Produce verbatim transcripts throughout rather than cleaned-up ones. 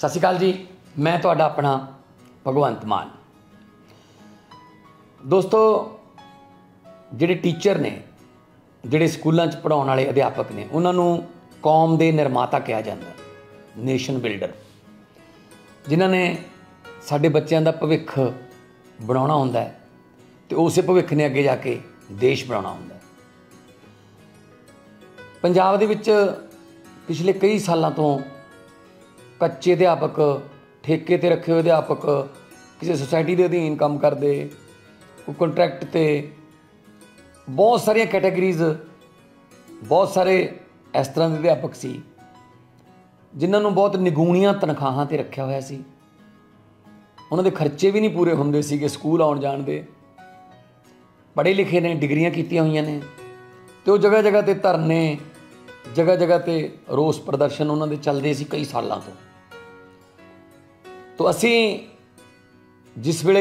सत श्री अकाल जी, मैं तुहाडा अपना भगवंत मान। दोस्तों, जिहड़े टीचर ने, जिहड़े स्कूलों च पढ़ाउण वाले अध्यापक ने, उन्हां नूं कौम दे निर्माता कहा जाता, नेशन बिल्डर, जिन्हां ने साडे बच्चों का भविख बनाउणा हुंदा है ते उस भविख ने अगे जाके देश बनाउणा हुंदा है। पंजाब दे विच पिछले कई सालों तो कच्चे अध्यापक, ठेके ते रखे हुए अध्यापक, किसी सोसाइटी के अधीन काम करते, कोई कंट्रैक्ट ते, बहुत सारिया कैटेगरीज, बहुत सारे इस तरह के अध्यापक सी जिन्होंने बहुत निगूणिया तनखाहां ते रखा होया सी। उन्होंने खर्चे भी नहीं पूरे होंदे सी कि स्कूल आउण जाण दे। पढ़े लिखे ने, डिग्रियां कीतियां होईयां ने, तो जगह जगह ते धरने, जगह जगह ते रोस प्रदर्शन उन्होंने चलते सी कई सालों तो। तो असी जिस वेले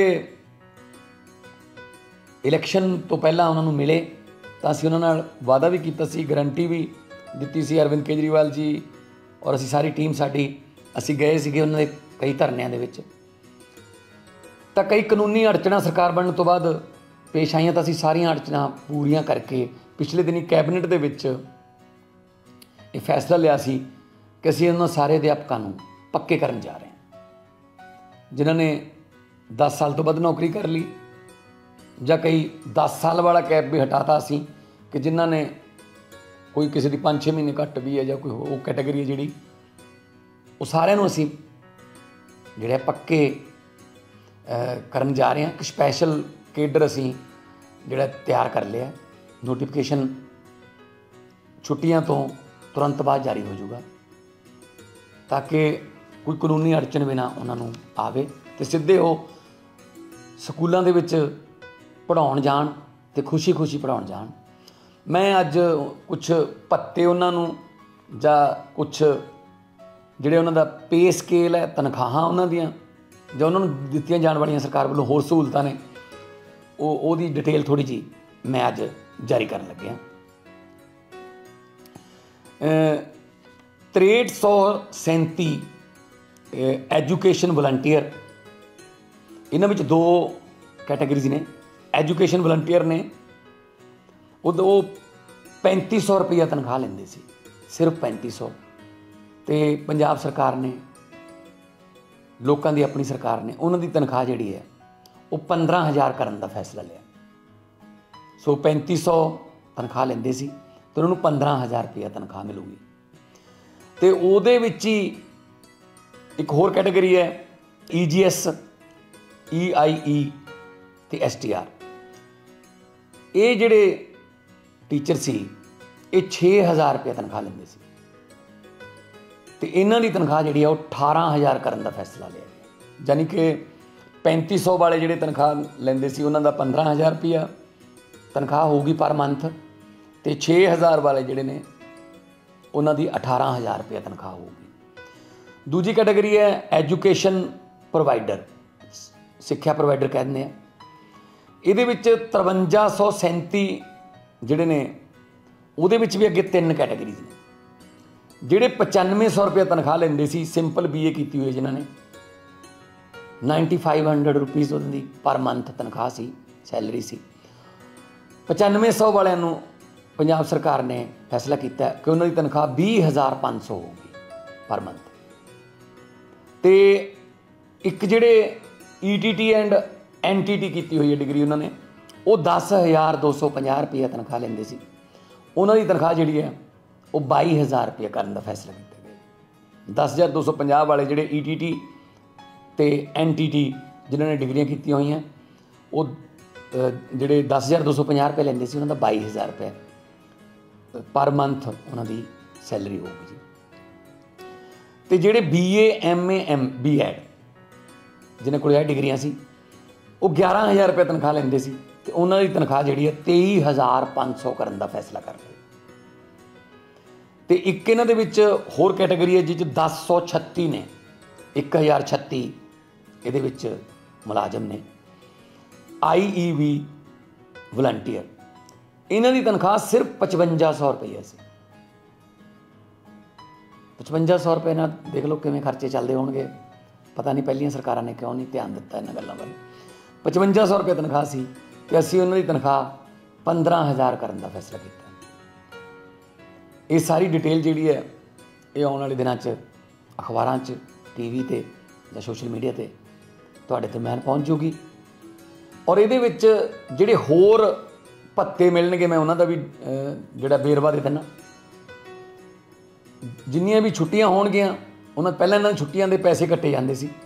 इलैक्शन तो पहला उन्होंने मिले तो असी उन्होंने नाल वादा भी किया सी, गारंटी भी दी सी अरविंद केजरीवाल जी और असी सारी टीम साडी असी गए सीगे उन्होंने कई धरनिਆਂ ਦੇ ਵਿੱਚ। ਤਾਂ कई कानूनी अड़चना सरकार बनने तो बाद पेश आईयां, तो असी सारिया अड़चना पूरियां करके पिछले दिनी कैबिनेट ਦੇ ਵਿੱਚ ਇਹ फैसला लिया सी कि असी उन्होंने सारे अध्यापकों को पक्के करन जा रहे हैं, जिन्होंने दस साल तो वध नौकरी कर ली, ਜਾਂ कई दस साल वाला कैप भी हटाता असी कि जिन्हों ने कोई किसी की पाँच छे महीने घट भी है, या कोई वो कैटेगरी है जी, वो सारे असी जोड़े पक्के करन जा रहे हैं। एक स्पैशल केडर असी जोड़ा तैयार कर लिया। नोटिफिकेशन छुट्टियां तो तुरंत बाद जारी हो जाऊगा ताकि कोई कानूनी अड़चन भी ना उन्होंने आवे तो सीधे वो स्कूलों के विच पढ़ाउण जाण ते खुशी खुशी पढ़ाउण जाण। मैं अज कुछ भत्ते उन्होंने जां कुछ जिहड़े उन्हां दा पे स्केल है, तनखाहां उन्हां दियां जां उन्हां नूं दित्तियां जाण वालियां सरकार वालों होर सहूलतां ने, वो ओहदी डिटेल थोड़ी जी मैं अज जारी करन लग्गिया। त्रेहठ सौ सैंती एजुकेशन वलंटियर, इन्हां विच दो कैटेगरीज ने। एजुकेशन वलंटियर ने वो पैंती सौ रुपया तनख्वाह लेंदे सी, सिर्फ पैंती सौ। तो पंजाब सरकार ने, लोगों की अपनी सरकार ने, उन्होंने तनख्वाह जी है वो पंद्रह हज़ार करने का फैसला लिया। सो पैंती सौ तनख्वाह लेंदे सी तो उन्होंने पंद्रह हज़ार रुपया तनख्वाह मिलूगी। तो वो ही एक होर कैटेगरी है ई जी एस, ई आई ई ते एस टी आर। ये जिहड़े टीचर सी ये छे हज़ार रुपया तनख्वाह लेंदे सी, तो इन्हां दी तनख्वाह जिहड़ी है वो अठारह हज़ार करने का फैसला लिया गया। यानी कि पैंती सौ वाले जिहड़े तनख्वाह लेंदे सी उन्हां दा पंद्रह हज़ार रुपया तनख्वाह होगी पर मंथ, तो छे हज़ार वाले जिहड़े ने उन्हां दी अठारह हज़ार रुपया तनख्वाह होगी। दूजी कैटेगरी है एजुकेशन प्रोवाइडर, सिक्ख्या प्रोवाइडर कहते हैं। ये तरवंजा सौ सैंती जोड़े ने वो भी अगे तीन कैटेगरीज ने। जोड़े पचानवे सौ रुपया तनख्वाह लेंदे सी, सिंपल बी ए की हुई है जिन्होंने, नाइनटी फाइव हंड्रड रुपीज़ उन्होंने पर मंथ तनख्वाह सी, सैलरी सी। पचानवे सौ वालों पंजाब सरकार ने फैसला किया कि उन्होंने तनख्वाह भी हज़ार पाँच सौ होगी पर मंथ। तो एक जोड़े E T T and N T T की हुई है डिग्री, उन्होंने वो दस हज़ार दो सौ पचास रुपया तनख्वाह लेंदे सी, उन्होंने तनख्वाह जी है वो बाई हज़ार रुपया करने का फैसला किया गया। दस हज़ार दो सौ पचास वाले जोड़े ई टी टी तो एन टी टी जिन्होंने डिग्रियां की हुई हैं वो जोड़े दस हज़ार दो सौ पचास रुपये लेंदे सी, उन्होंने बाई हज़ार रुपये पर मंथ उन्होंने सैलरी होगी जी। तो जोड़े B A M A M B Ed जिन्हें को डिग्रियां सी वो ग्यारह हज़ार रुपये तनख्वाह लेंदे सी, तो उन्होंने तनख्वाह जी है तेई हज़ार पाँच सौ करने का फैसला कर लिया। तो एक इन्हां दे विच होर कैटेगरी है जिस दस सौ छत्ती ने, एक हज़ार छत्ती ये मुलाजम ने। आई ई वी वलंटियर, इन्हां दी तनख्वाह सिर्फ पचवंजा सौ रुपया सी। पचवंजा सौ रुपये नाल देख लो किवें खर्चे चलते होणगे। पता नहीं पहलियां सरकारां ने क्यों नहीं ध्यान दिता इन्हां गल्लां वल। पचवंजा सौ रुपये तनख्वाह सी ते असीं उन्हां दी तनख्वाह पंद्रह हज़ार करन दा फैसला कीता। ये सारी डिटेल जिहड़ी है ये आउण वाले दिनां च अखबारां च टी वी ते जां सोशल मीडिया ते तुहाडे ते मैन पहुँच जूगी। और ये जिहड़े होर भत्ते मिलणगे मैं उन्हां दा भी जिहड़ा बेरवा दे दिना। जिन्नियां भी छुट्टियां होणगियां उन्हां पहलां इन्हां छुट्टियां दे पैसे कट्टे जांदे सी,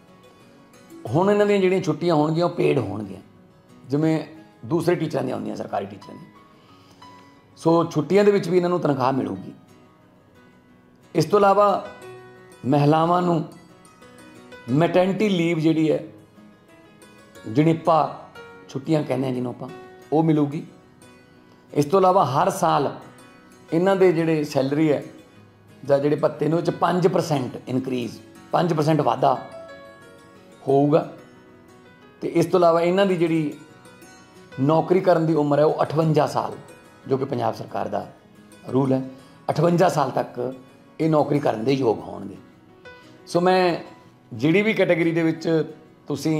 हुण इन्हां दीयां जिहड़ियां छुट्टियां होणगियां ओह पेड होणगियां जिवें दूसरे टीचरां दी आउंदियां सरकारी टीचरां दी। सो छुट्टियां दे विच भी इन्हां नूं तनख्वाह मिलूगी। इस तो इलावा महिलावां नूं मैटरनिटी लीव जिहड़ी है जणिप्पा छुट्टियां कहने हैं जिन्हों आपां वो मिलूगी। इस तो इलावा हर साल इन्हां दे जिहड़े सैलरी है जां जिहड़े भत्ते ने उह पाँच परसेंट इनक्रीज़ पाँच परसेंट वाधा होऊगा। तो इस तो इलावा इन्हां दी जिहड़ी नौकरी करन दी उम्र है वो अठवंजा साल जो कि पंजाब सरकार दा रूल है, अठवंजा साल तक ये नौकरी करन दे योग होणगे। सो मैं जिहड़ी भी कैटेगरी दे विच तुसीं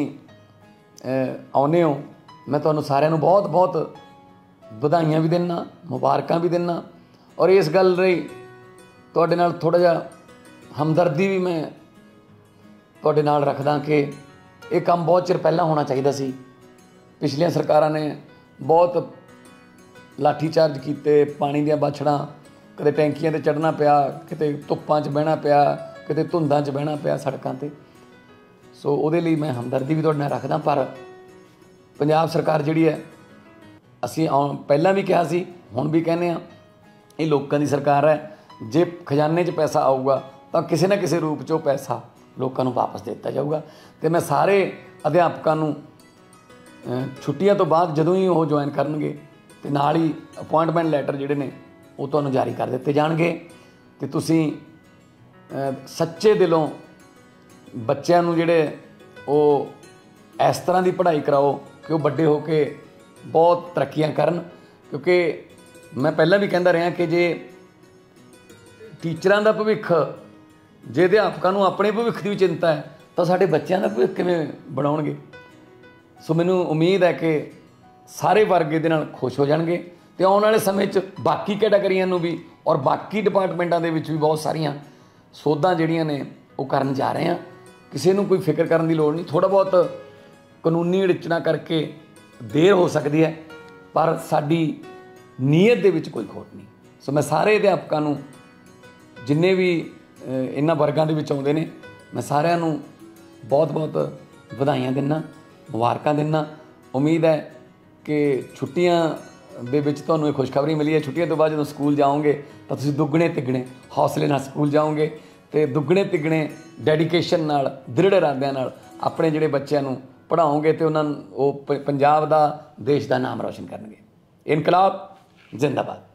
आउने हो मैं तुहानूं सारिआं नूं बहुत बहुत ਵਧਾਈਆਂ भी दिना, मुबारकां भी दिना। और इस गल रही तुहाडे नाल थोड़ा जिहा हमदर्दी भी मैं तुहाडे नाल रखदा कि ये काम बहुत चिर पहलां होना चाहिदा सी। पिछलियां सरकारां ने बहुत लाठी चार्ज कीते, पानी दीयां बाछड़ां, कदे टैंकियां ते चढ़ना पिया, किते धुप्पां च बहना पिया, किते धुंदां च बहना पिया सड़कां ते। सो उहदे लई मैं हमदर्दी भी तुहाडे नाल रखदा। पर पंजाब सरकार जिहड़ी है असीं पहलां भी कहा सी हुण भी कहने आ ये लोकां दी सरकार है। जे खजाने च पैसा आऊगा तो किसी न किसी रूप च पैसा लोकां नूं वापस दिता जाऊगा। तो मैं सारे अध्यापकां नूं छुट्टियां तो बाद जदों ही वो ज्वाइन करनगे तो नाल ही अपॉइंटमेंट लैटर जिहड़े ने वो तुहानूं जारी कर दिते जाणगे। ते तुसीं सच्चे दिलों बच्चों नूं जिहड़े वो इस तरह की पढ़ाई कराओ कि वो बड़े होके बहुत तरक्कियां करन। क्योंकि मैं पहला भी कहता रहा कि जे टीचरां दा भविख, जे अध्यापकां नूं अपने भविख की भी चिंता है तो साडे बच्चों का भविख किवें बनाउणगे। सो मैनूं उम्मीद है कि सारे वर्ग इहदे नाल खुश हो जाणगे ते आउण वाले समय च बाकी कैटागरियां नूं भी और बाकी डिपार्टमेंटां दे विच भी बहुत सारियां सोधां जिहड़ियां ने वो करन जा रहे हैं। किसी नूं कोई फिक्र करन दी लोड़ नहीं। थोड़ा बहुत कानूनी अड़चना करके देर हो सकती है पर साडी नीयत दे विच कोई खोट नहीं। सो मैं सारे अध्यापकां नूं जिन्ने भी इन्हां वर्गां दे विच आउंदे ने मैं सारिआं नूं बहुत बहुत ਵਧਾਈਆਂ दिना, मुबारकां दिना। उम्मीद है कि छुट्टियां दे विच तुहानूं ये खुशखबरी मिली है। छुट्टियां तो बाद जदों स्कूल जाओगे तो तुसीं दुगने तिगने हौसले नाल स्कूल जाओगे तो दुगने तिगने डैਡੀਕੇਸ਼ਨ नाल दृढ़ इरादिਆਂ नाल अपने जिहड़े बच्चों नूं पढ़ाओगे तो उन्होंने वो पंजाब दा देश का नाम रोशन करनगे। इनकलाब जिंदाबाद।